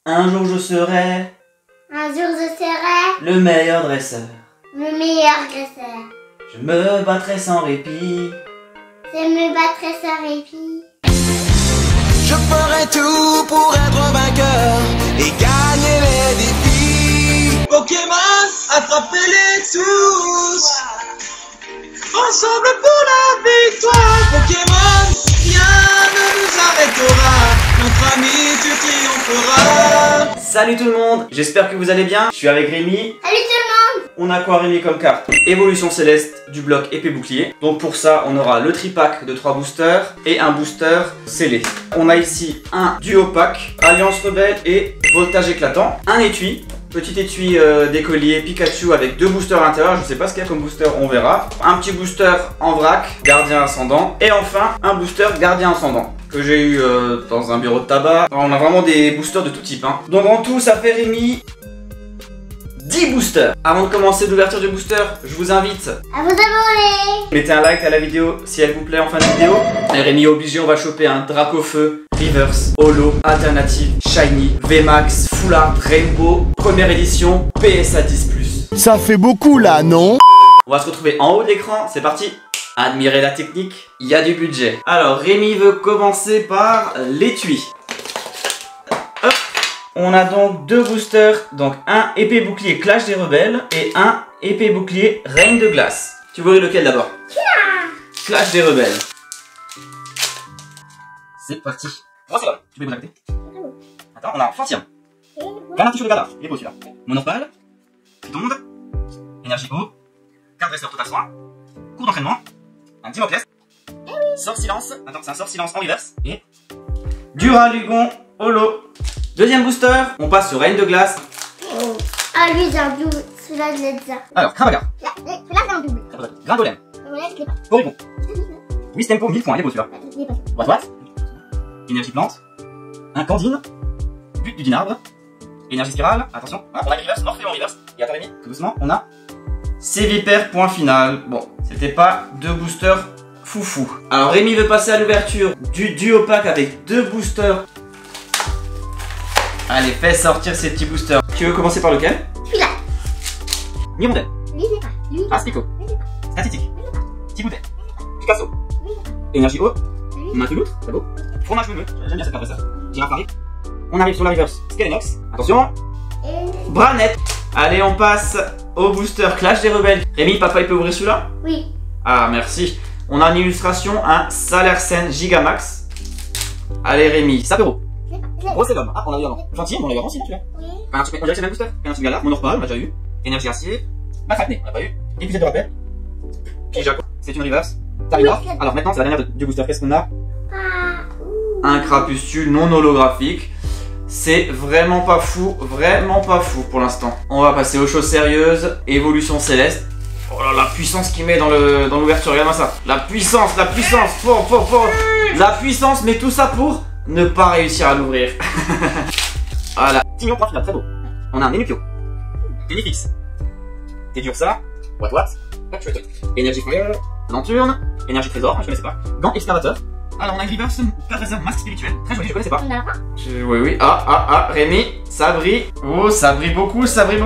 Un jour je serai le meilleur dresseur. Le meilleur dresseur. Je me battrai sans répit. Je me battrai sans répit. Je ferai tout pour être vainqueur et gagner les défis. Pokémon, attrapez-les tous. Ensemble pour la victoire. Pokémon, rien ne nous arrêtera. Notre amitié triomphera. Salut tout le monde, j'espère que vous allez bien. Je suis avec Rémi. Salut tout le monde. On a quoi Rémi comme carte? Évolution céleste du bloc épée bouclier. Donc pour ça on aura le tripack de 3 boosters et un booster scellé. On a ici un duo pack, Alliance rebelle et voltage éclatant. Un étui, petit étui d'écolier Pikachu avec 2 boosters à l'intérieur. Je sais pas ce qu'il y a comme booster, on verra. Un petit booster en vrac, gardien ascendant. Et enfin un booster gardien ascendant que j'ai eu dans un bureau de tabac. On a vraiment des boosters de tout type hein. Donc en tout ça fait Rémi 10 boosters. Avant de commencer l'ouverture du booster, je vous invite À vous abonner. mettez un like à la vidéo si elle vous plaît en fin de vidéo. Et Rémi est obligé, on va choper un Dracofeu, Reverse, Holo, Alternative, Shiny, VMAX, Full Art, Rainbow, première édition, PSA 10+. Ça fait beaucoup là, non? On va se retrouver en haut de l'écran, c'est parti. Admirez la technique, il y a du budget. Alors Rémi veut commencer par l'étui. Hop. On a donc 2 boosters, donc un épée bouclier Clash des Rebelles et un épée bouclier Reine de Glace. Tu veux lequel d'abord? Clash des Rebelles. C'est parti. Oh, c'est là. Tu peux vous arrêter? Attends, on a un Fantien. Galactique de Gala, il est beau celui-là. Monopale, Donde, Énergie eau, carte dresseur total soin, cours d'entraînement, un Dimoclès, sort silence, attends, c'est un sort silence en reverse, et Duralugon Holo. Deuxième booster, on passe sur Reine de Glace. Ah lui j'ai un double. Celui-là je l'ai déjà. Alors, Cravaga, Celui-là c'est un double. Grandolem, Voilà je l'ai pas. Porygon, Wistempo 1000 points, il est beau celui-là. Je l'ai pas. What Énergie plante, un Candine, but du Dinarbre, énergie spirale, attention, ah, on a reverse, Morphéon reverse, et attends Rémi, tout doucement, on a Sévipère point final. Bon, c'était pas 2 boosters foufou. Alors Rémi veut passer à l'ouverture du duo pack avec 2 boosters. Allez, fais sortir ces petits boosters. Tu veux commencer par lequel? Celui-là. Mirondelle, Lui je l'ai pas. Lui. Aspico, Statistique, Tiboutet, Picasso, énergie eau, Mateloutre, c'est beau, fromage menu, j'aime bien cette carte ça. Girafe Paris. On arrive sur la reverse Skelenox, attention, Branette. Allez, on passe au booster Clash des Rebelles. Rémi, papa il peut ouvrir celui-là? Oui. Ah, merci. On a une illustration, un Salersen Gigamax. Allez Rémi, Sapero, Roselum, ah on l'a eu avant, Gentil, on l'a eu avant aussi celui-là. Oui. On dirait que c'est le même booster. Péninsule Gala, Monorpal, on l'a déjà eu. Énergie Acier, Matracné, on l'a pas eu. Épisode de rappel. Pijaco, c'est une reverse. Tarinor. Alors maintenant c'est la dernière du booster, qu'est-ce qu'on a? Un Crapuscule non holographique. C'est vraiment pas fou pour l'instant. On va passer aux choses sérieuses. Évolution céleste. Oh là, la puissance qu'il met dans l'ouverture, regarde-moi ça. La puissance, fort. La puissance, mais tout ça pour ne pas réussir à l'ouvrir. Voilà. Tignon point final, très beau. On a un Enupio, Tenifix, Tedursa, What, Énergie Fire, Lanturne, Énergie Trésor, je connaissais pas. Gant Excavateur. Alors on a une reverse, carte réserve masque spirituel. Très joli, je connaissais pas. On a pas. Oui. Ah, Rémi, ça brille. Oh, ça brille beaucoup.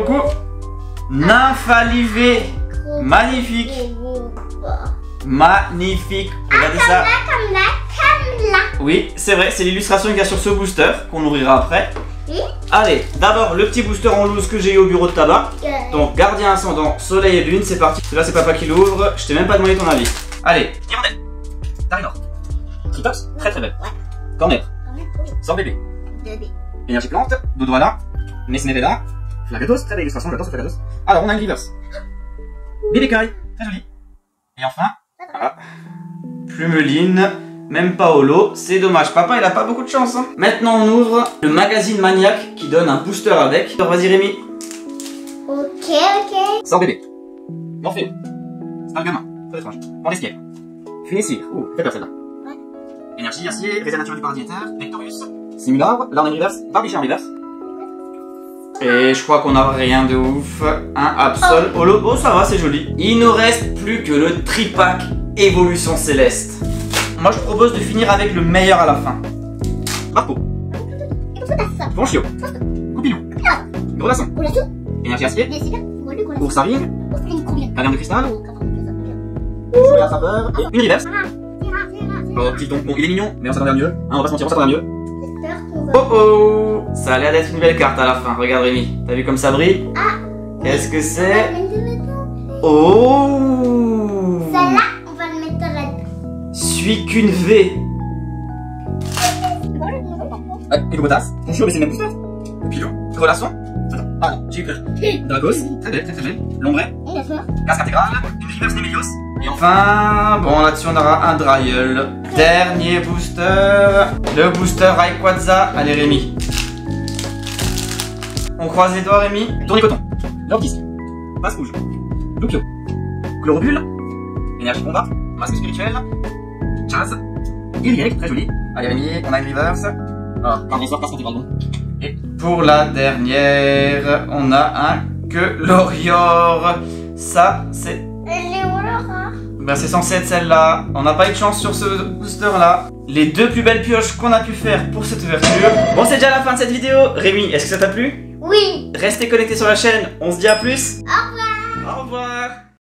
Nymphalivé. Magnifique. Magnifique. Regardez ça. Comme là. Oui, c'est vrai, c'est l'illustration qu'il y a sur ce booster qu'on ouvrira après. Oui. Allez, d'abord le petit booster en loose que j'ai eu au bureau de tabac. Donc gardien ascendant, soleil et lune, c'est parti. Celui-là c'est papa qui l'ouvre, je t'ai même pas demandé ton avis. Allez, Hirondelle, Tarinor, Tritox, très belle. Cornet, Sort bébé, Énergie plante, Dodoana, Mesmerella, Flagatos, très belle illustration, j'adore ce Flagatos. Alors on a une reverse. Bébé Kai, très joli. Et enfin, voilà. Plumeline. Même pas holo, c'est dommage. Papa il a pas beaucoup de chance hein. Maintenant on ouvre le magazine Maniac qui donne un booster avec. Alors vas-y Rémi. Ok. Sort bébé. Morphéo. Star gamin. Très étrange. Pendestier. Funessir. Ouh, très belle celle-là. Ouais. Énergie acier, réserve naturelle du paradisiaire, Vectorius. Simulabre, là on a une reverse, Barbichard en reverse. Et je crois qu'on a rien de ouf. Un Absol holo. Oh ça va, c'est joli. Il nous reste plus que le tripack Évolution Céleste. Moi je propose de finir avec le meilleur à la fin. Marco. Ponchio. Goupilou. Grodasson. Énergie acier. Oursarine. Caverne de cristal. Jouet attrapeur. Et une reverse. Oh, petit donc, bon, il est mignon, mais on s'attendait à mieux. Hein, on va pas se mentir, on s'attendait à mieux. Oh oh, ça a l'air d'être une belle carte à la fin. Regarde Rémi, t'as vu comme ça brille? Qu'est-ce que c'est? Oh, Celle-là, on va le mettre là. Suis qu'une V. Pilobotas, Ponchio, mais c'est le même booster. Pilou, Grodasson. Ah non, j'ai eu peur. Dragos, très belle, très belle. Lombray, casque intégrale, une reverse Nemelios. Et enfin, bon là-dessus on aura un Dryel. Dernier booster, le booster Rayquaza. Allez Rémi. On croise les doigts Rémi. Tournicoton, Lordisque, Passe Rouge, Loupio, Chlorobule, Énergie Combat, Masque Spirituel, Chaz, Iriek, très joli. Allez Rémi, on a une reverse. Ah, pardon, soir, passe intégrale bon. Et pour la dernière, on a un Lorior. Ça, c'est... Ben, c'est censé être celle-là. On n'a pas eu de chance sur ce booster-là. Les deux plus belles pioches qu'on a pu faire pour cette ouverture. Bon, c'est déjà la fin de cette vidéo. Rémi, est-ce que ça t'a plu? Oui. Restez connectés sur la chaîne. On se dit à plus. Au revoir. Au revoir.